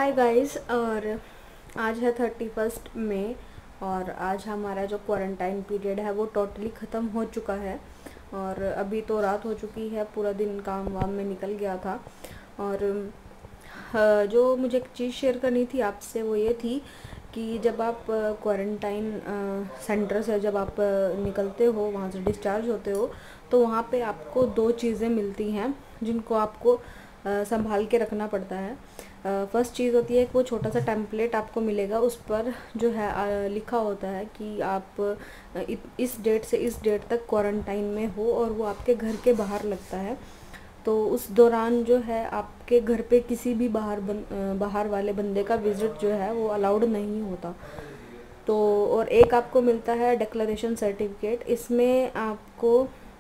Hi guys. और आज है 31 मई और आज हमारा जो क्वारंटाइन पीरियड है वो टोटली ख़त्म हो चुका है। और अभी तो रात हो चुकी है, पूरा दिन काम वाम में निकल गया था। और जो मुझे एक चीज़ शेयर करनी थी आपसे वो ये थी कि जब आप क्वारंटाइन सेंटर से जब आप निकलते हो, वहाँ से डिस्चार्ज होते हो, तो वहाँ पे आपको दो चीज़ें मिलती हैं जिनको आपको संभाल के रखना पड़ता है। फर्स्ट चीज़ होती है कि वो छोटा सा टेम्पलेट आपको मिलेगा, उस पर जो है लिखा होता है कि आप इस डेट से इस डेट तक क्वारंटाइन में हो, और वो आपके घर के बाहर लगता है। तो उस दौरान जो है आपके घर पे किसी भी बाहर वाले बंदे का विज़िट जो है वो अलाउड नहीं होता। तो और एक आपको मिलता है डिक्लेरेशन सर्टिफिकेट। इसमें आपको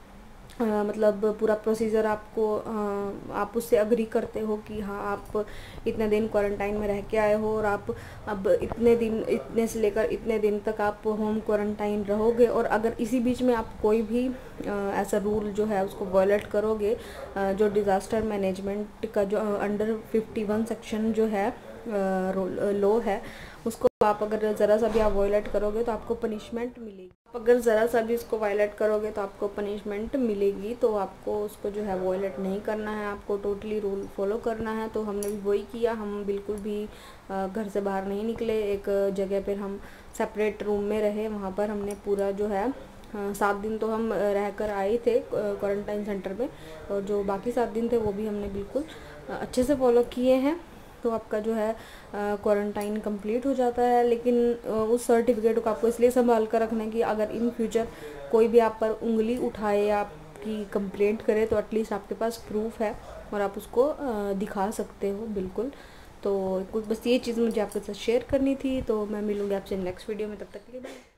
मतलब पूरा प्रोसीजर आपको आप उससे अग्री करते हो कि हाँ, आप इतने दिन क्वारंटाइन में रह के आए हो और आप अब इतने से लेकर इतने दिन तक आप होम क्वारंटाइन रहोगे। और अगर इसी बीच में आप कोई भी ऐसा रूल जो है उसको वायलेट करोगे, जो डिज़ास्टर मैनेजमेंट का जो अंडर 51 सेक्शन जो है लॉ है, उसको आप अगर ज़रा सा भी आप वायलेट करोगे तो आपको पनिशमेंट मिलेगी। अगर ज़रा सा भी इसको वायलेट करोगे तो आपको पनिशमेंट मिलेगी। तो आपको उसको जो है वायलेट नहीं करना है, आपको टोटली रूल फॉलो करना है। तो हमने भी वही किया, हम बिल्कुल भी घर से बाहर नहीं निकले। एक जगह पर हम सेपरेट रूम में रहे, वहाँ पर हमने पूरा जो है 7 दिन तो हम रह कर आए थे क्वारंटाइन सेंटर में, और जो बाकी 7 दिन थे वो भी हमने बिल्कुल अच्छे से फॉलो किए हैं। तो आपका जो है क्वारंटाइन कंप्लीट हो जाता है। लेकिन उस सर्टिफिकेट को आपको इसलिए संभाल कर रखना है कि अगर इन फ्यूचर कोई भी आप पर उंगली उठाए या आपकी कंप्लेंट करे तो एटलीस्ट आपके पास प्रूफ है और आप उसको दिखा सकते हो बिल्कुल। तो कुछ बस ये चीज़ मुझे आपके साथ शेयर करनी थी। तो मैं मिलूँगी आपसे नेक्स्ट वीडियो में, तब तक के लिए बाय।